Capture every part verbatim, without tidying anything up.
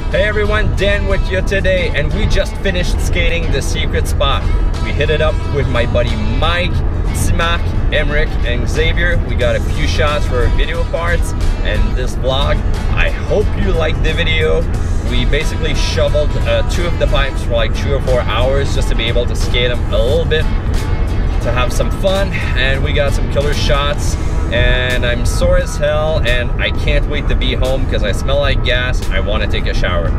Hey everyone, Dan with you today, and we just finished skating the secret spot. We hit it up with my buddy Mike, Smack, Emmerich, and Xavier. We got a few shots for video parts and this vlog. I hope you liked the video. We basically shoveled uh, two of the pipes for like two or four hours just to be able to skate them a little bit, to have some fun, and we got some killer shots. And I'm sore as hell, and I can't wait to be home because I smell like gas. I want to take a shower.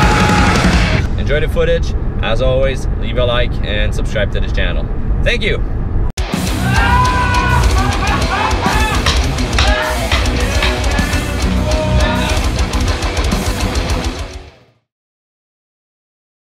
Enjoy the footage. As always, leave a like and subscribe to this channel. Thank you.